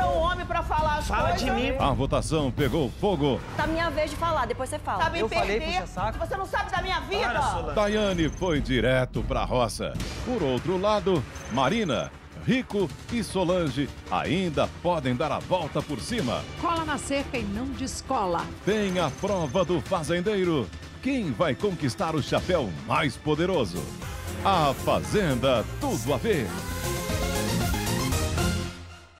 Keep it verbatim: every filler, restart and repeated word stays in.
um homem pra falar as Fala coisas. de mim. A votação pegou fogo. Tá minha vez de falar, depois você fala. Sabe Eu falei, perder? puxa saco. Você não sabe da minha vida? Para, Solange. Daiane foi direto pra roça. Por outro lado, Marina, Rico e Solange ainda podem dar a volta por cima. Cola na cerca e não descola. Tem a prova do fazendeiro. Quem vai conquistar o chapéu mais poderoso? A Fazenda Tudo a Ver.